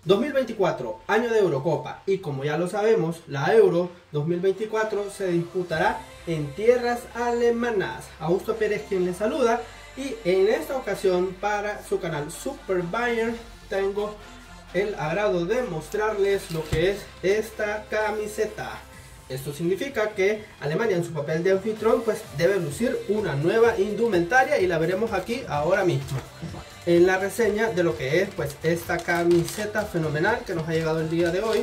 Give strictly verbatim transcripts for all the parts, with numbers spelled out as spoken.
dos mil veinticuatro, año de Eurocopa, y como ya lo sabemos, la Euro dos mil veinticuatro se disputará en tierras alemanas. Augusto Pérez quien les saluda, y en esta ocasión para su canal Super Bayern tengo el agrado de mostrarles lo que es esta camiseta. Esto significa que Alemania, en su papel de anfitrión, pues debe lucir una nueva indumentaria, y la veremos aquí ahora mismo en la reseña de lo que es pues esta camiseta fenomenal que nos ha llegado el día de hoy.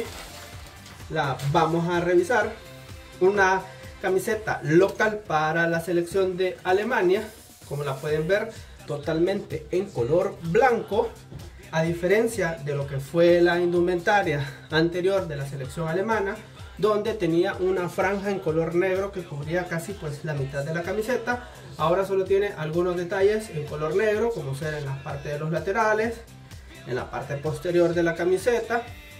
La vamos a revisar. Una camiseta local para la selección de Alemania, como la pueden ver, totalmente en color blanco, a diferencia de lo que fue la indumentaria anterior de la selección alemana, donde tenía una franja en color negro que cubría casi pues la mitad de la camiseta. Ahora solo tiene algunos detalles en color negro, como ser en la parte de los laterales, en la parte posterior de la camiseta,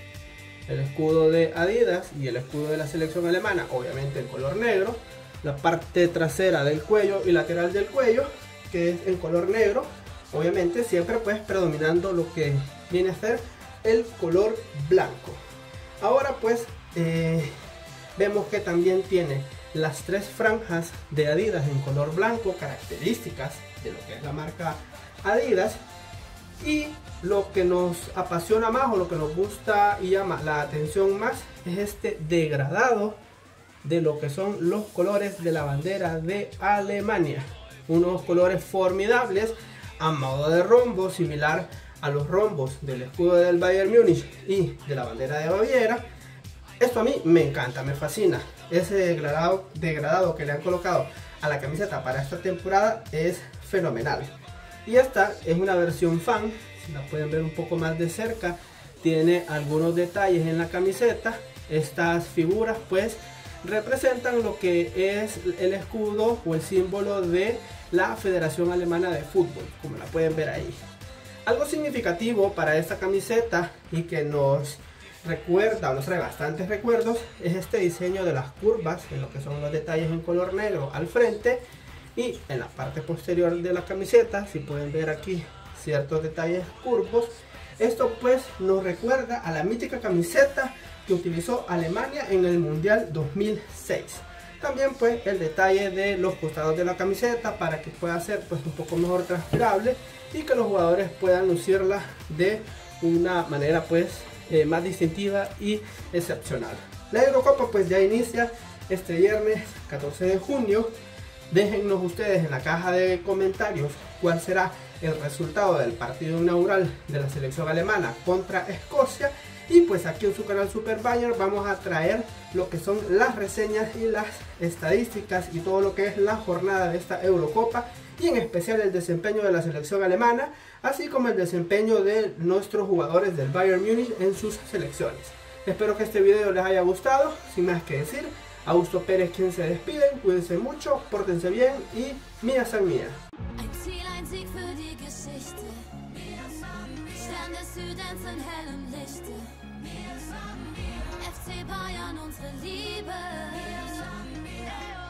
el escudo de Adidas y el escudo de la selección alemana, obviamente en color negro, la parte trasera del cuello y lateral del cuello, que es en color negro, obviamente siempre pues predominando lo que viene a ser el color blanco. Ahora pues eh, vemos que también tiene las tres franjas de Adidas en color blanco, características de lo que es la marca Adidas. Y lo que nos apasiona más, o lo que nos gusta y llama la atención más, es este degradado de lo que son los colores de la bandera de Alemania. Unos colores formidables a modo de rombo, similar a los rombos del escudo del Bayern Múnich y de la bandera de Baviera. Esto a mí me encanta, me fascina. Ese degradado, degradado que le han colocado a la camiseta para esta temporada es fenomenal. Y esta es una versión fan, si la pueden ver un poco más de cerca, tiene algunos detalles en la camiseta. Estas figuras pues representan lo que es el escudo o el símbolo de la Federación Alemana de Fútbol, como la pueden ver ahí. Algo significativo para esta camiseta y que nos recuerda o nos trae bastantes recuerdos es este diseño de las curvas, en lo que son los detalles en color negro al frente y en la parte posterior de la camiseta. Si pueden ver aquí ciertos detalles curvos, esto pues nos recuerda a la mítica camiseta que utilizó Alemania en el Mundial dos mil seis. También pues el detalle de los costados de la camiseta para que pueda ser pues un poco mejor transpirable y que los jugadores puedan lucirla de una manera pues eh, más distintiva y excepcional. La Eurocopa pues ya inicia este viernes catorce de junio. Déjennos ustedes en la caja de comentarios cuál será el resultado del partido inaugural de la selección alemana contra Escocia. Y pues aquí en su canal Super Bayern vamos a traer lo que son las reseñas y las estadísticas y todo lo que es la jornada de esta Eurocopa, y en especial el desempeño de la selección alemana, así como el desempeño de nuestros jugadores del Bayern Múnich en sus selecciones. Espero que este video les haya gustado. Sin más que decir, Augusto Pérez quien se despide. Cuídense mucho, pórtense bien y Mia San Mia. F C Bayern, unsere Liebe.